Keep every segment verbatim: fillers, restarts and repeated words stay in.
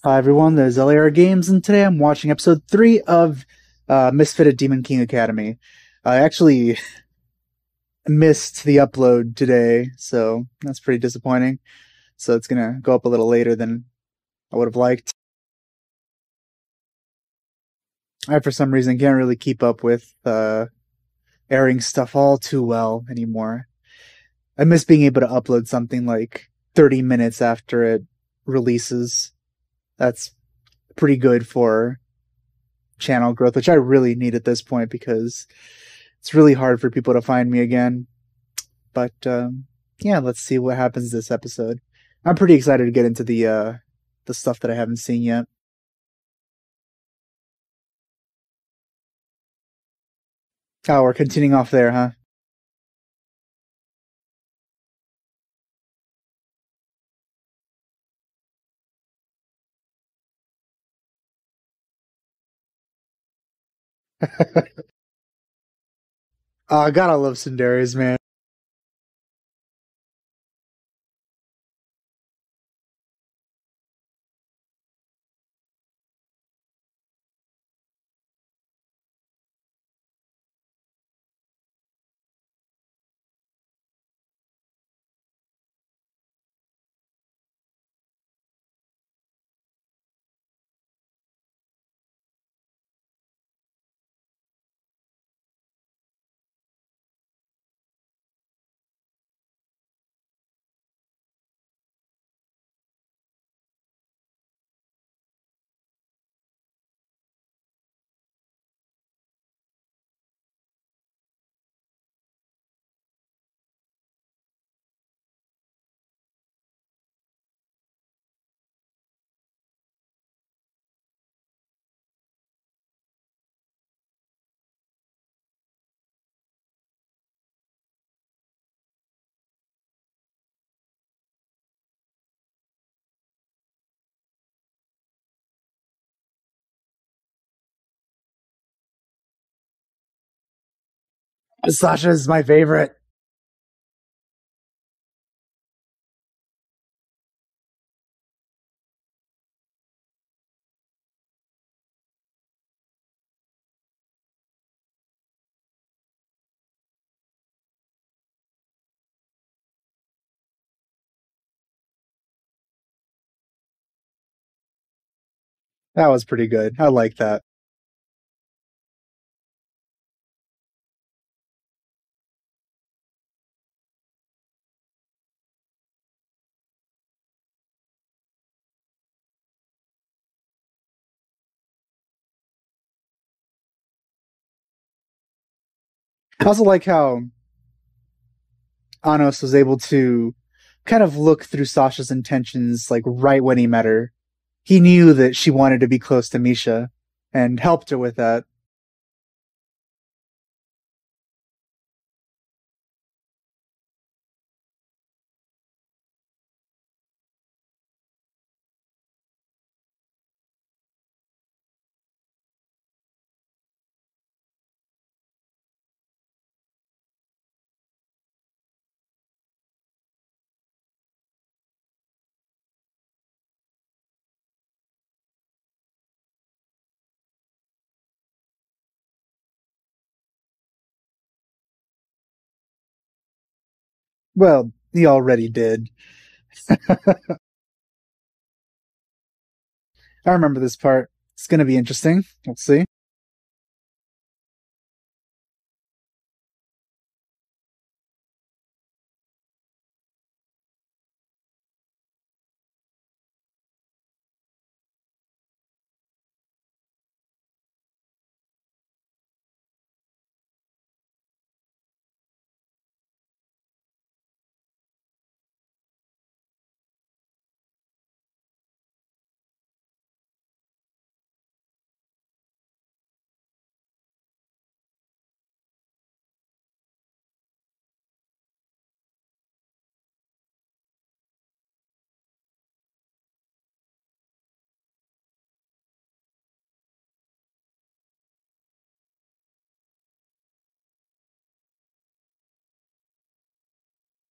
Hi everyone, there's L A R Games, and today I'm watching episode three of uh, Misfitted Demon King Academy. I actually missed the upload today, so that's pretty disappointing. So it's gonna go up a little later than I would have liked. I, for some reason, can't really keep up with uh, airing stuff all too well anymore. I miss being able to upload something like thirty minutes after it releases. That's pretty good for channel growth, which I really need at this point because it's really hard for people to find me again. But um, yeah, let's see what happens this episode. I'm pretty excited to get into the uh, the stuff that I haven't seen yet. Oh, we're continuing off there, huh? Oh, gotta love Cindere's, man. Sasha's my favorite. That was pretty good. I like that. I also like how Anos was able to kind of look through Sasha's intentions, like right when he met her. He knew that she wanted to be close to Misha and helped her with that. Well, he already did. I remember this part. It's going to be interesting. We'll see.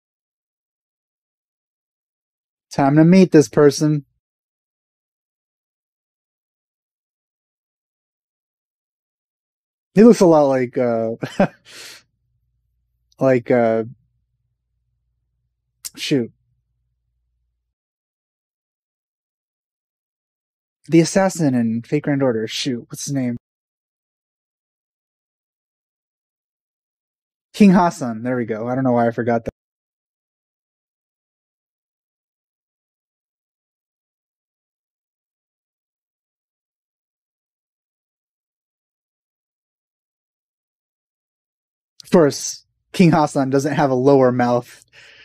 Time to meet this person. He looks a lot like uh like uh shoot. The assassin in Fake Grand Order. Shoot, what's his name? King Hassan. There we go. I don't know why I forgot that. Of course, King Hassan doesn't have a lower mouth.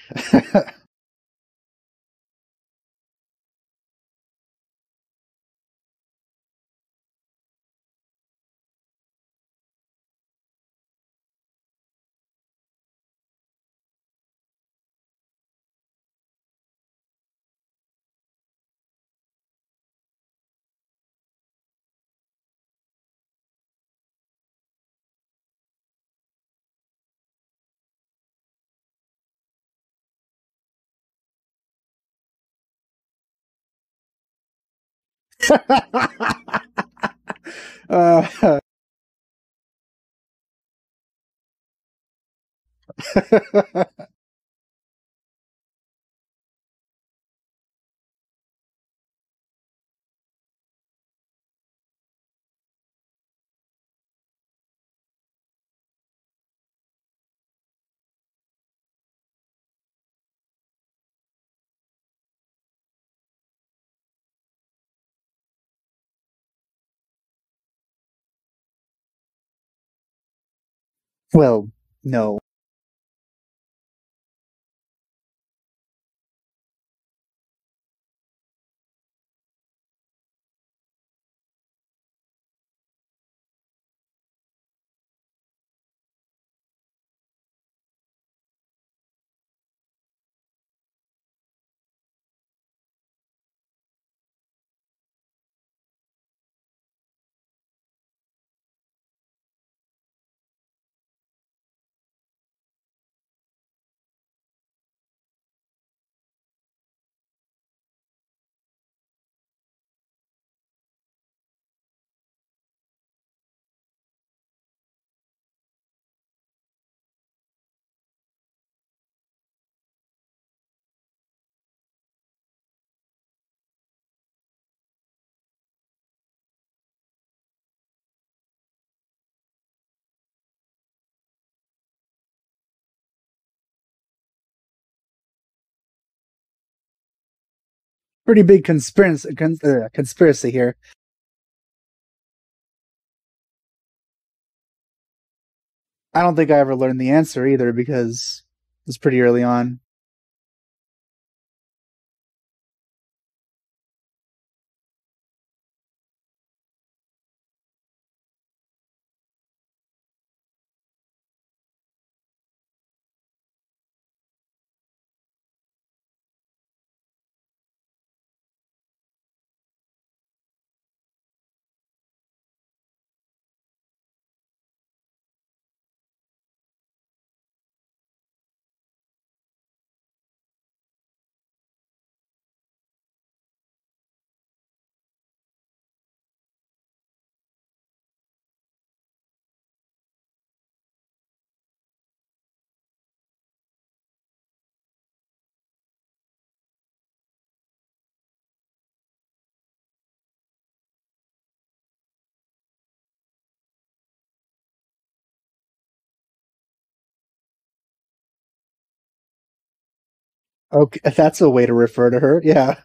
uh, well, no. Pretty big conspiracy, cons- uh, conspiracy here. I don't think I ever learned the answer either because it was pretty early on. Okay, that's a way to refer to her. Yeah.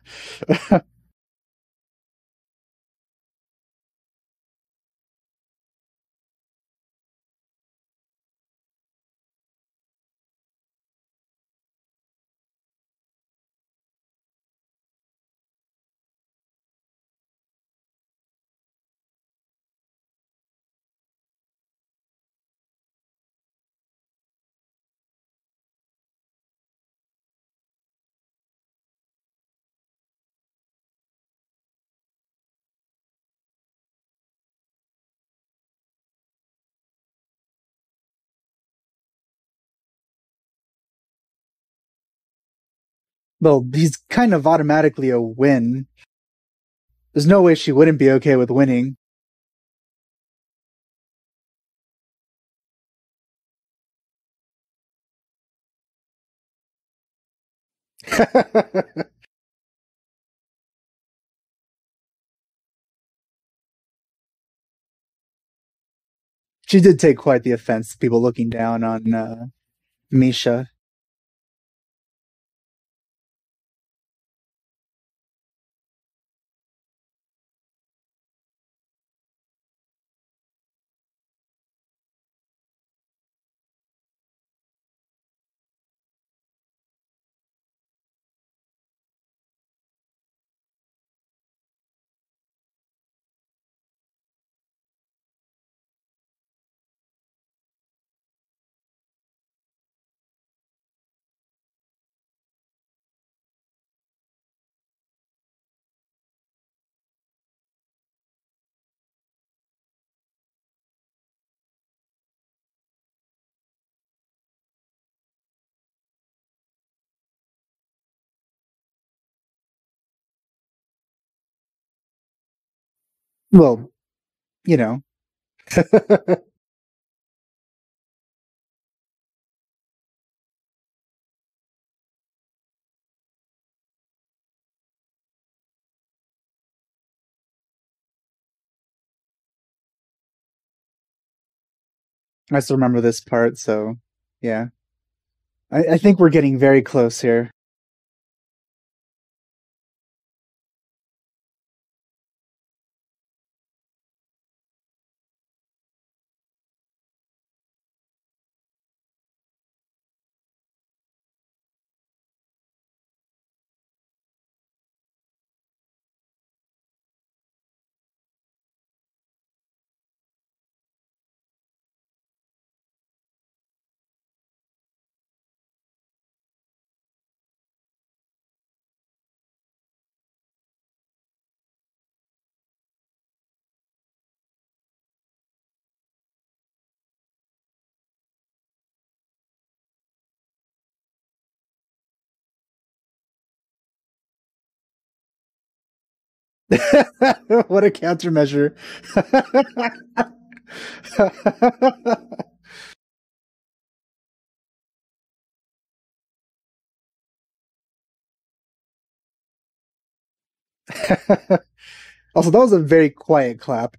Well, he's kind of automatically a win. There's no way she wouldn't be okay with winning. She did take quite the offense to people looking down on uh, Misha. Well, you know. I still remember this part, so yeah. I, I think we're getting very close here. What a countermeasure. Also, that was a very quiet clap.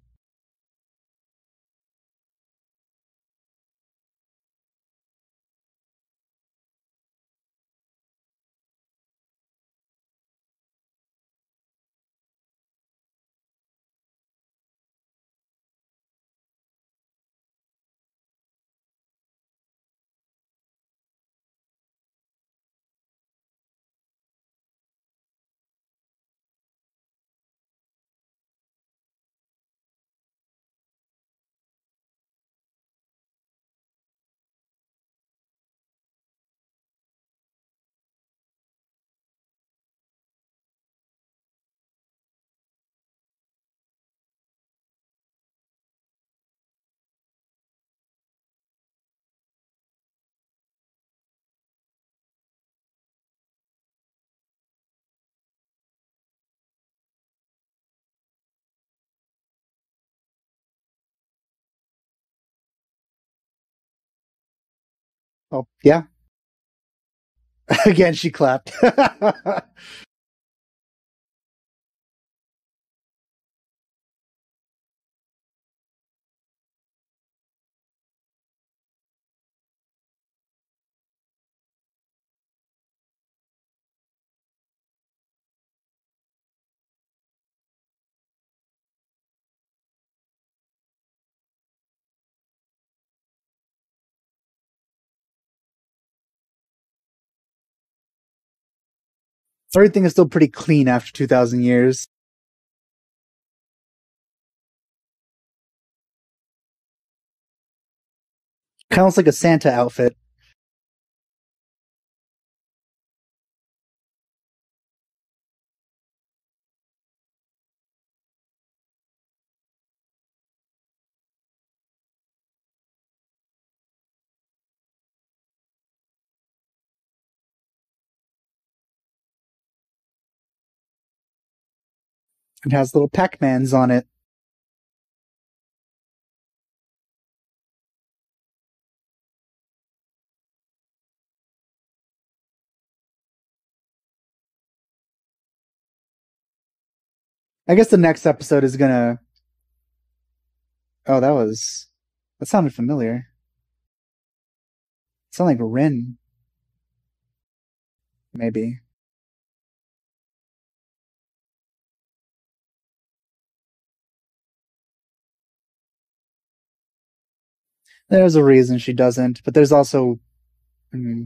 Oh, yeah. Again, she clapped. Everything is still pretty clean after two thousand years. Kind of looks like a Santa outfit. It has little Pac-Mans on it. I guess the next episode is gonna. Oh, that was. That sounded familiar. It sounded like Rin, maybe. There's a reason she doesn't, but there's also. Mm,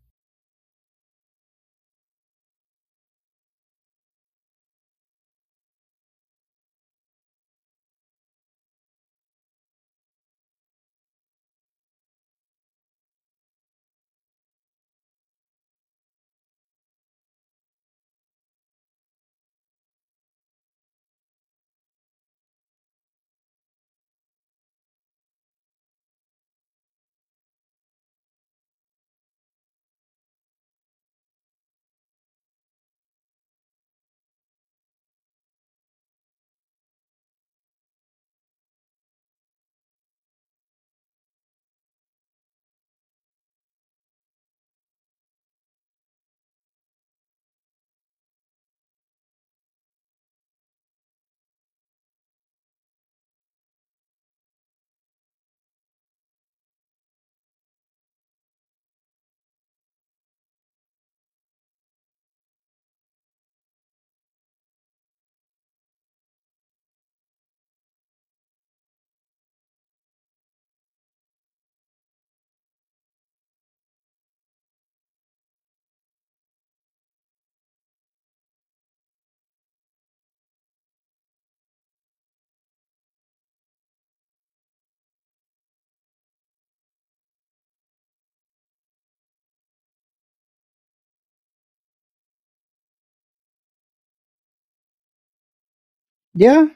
yeah.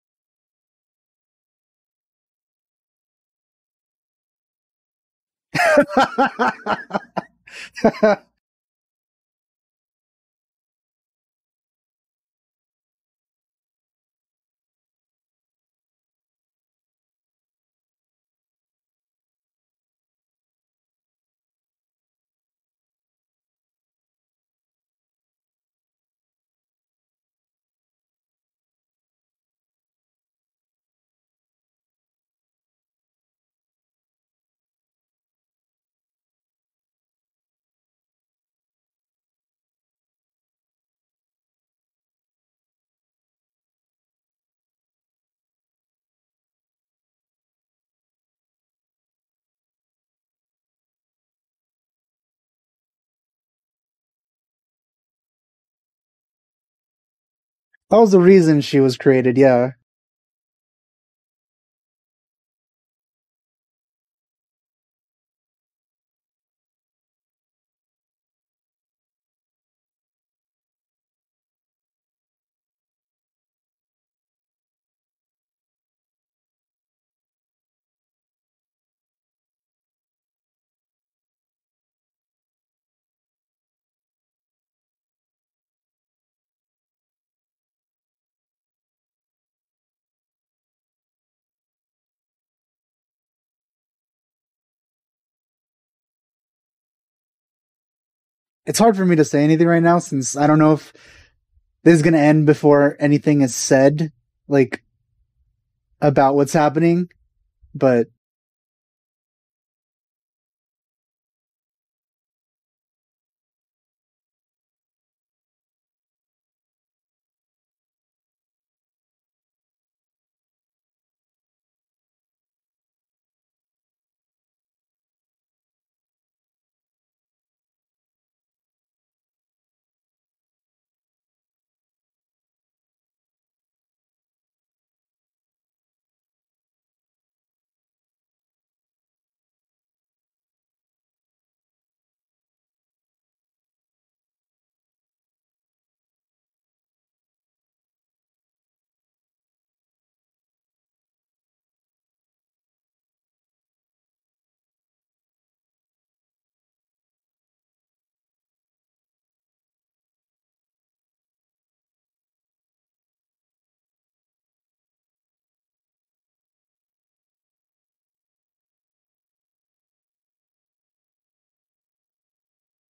That was the reason she was created, yeah. It's hard for me to say anything right now since I don't know if this is gonna end before anything is said, like about what's happening. But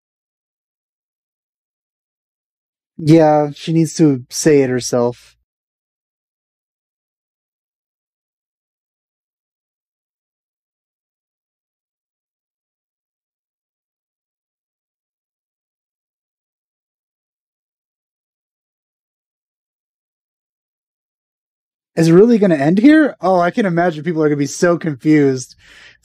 yeah, she needs to say it herself. is it really going to end here? Oh, I can imagine people are going to be so confused.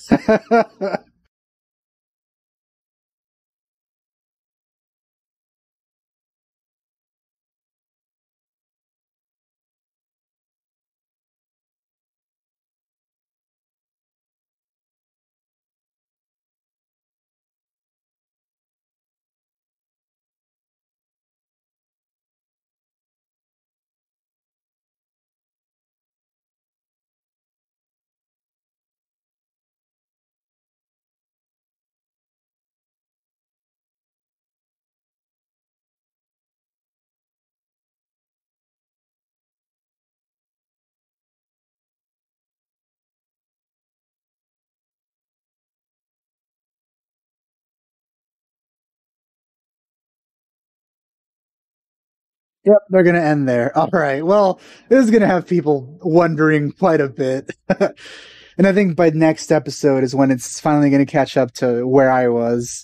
Yep, they're going to end there. All right. Well, this is going to have people wondering quite a bit. And I think by next episode is when it's finally going to catch up to where I was.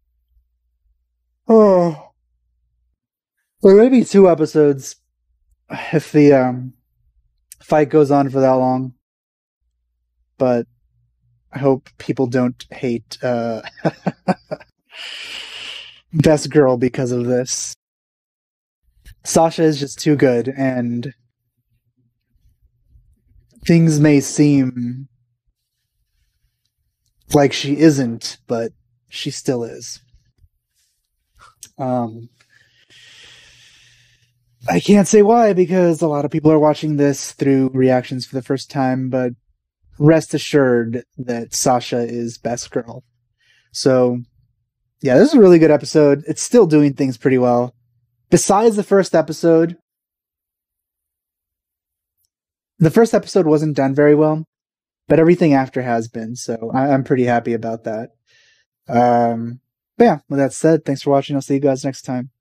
Oh, well, maybe two episodes if the um, fight goes on for that long. But I hope people don't hate uh, Best Girl because of this. Sasha is just too good, and things may seem like she isn't, but she still is. Um, I can't say why, because a lot of people are watching this through reactions for the first time, but rest assured that Sasha is Best Girl. So, yeah, this is a really good episode. It's still doing things pretty well. Besides the first episode, the first episode wasn't done very well, but everything after has been, so I- I'm pretty happy about that. Um, but yeah, with that said, thanks for watching. I'll see you guys next time.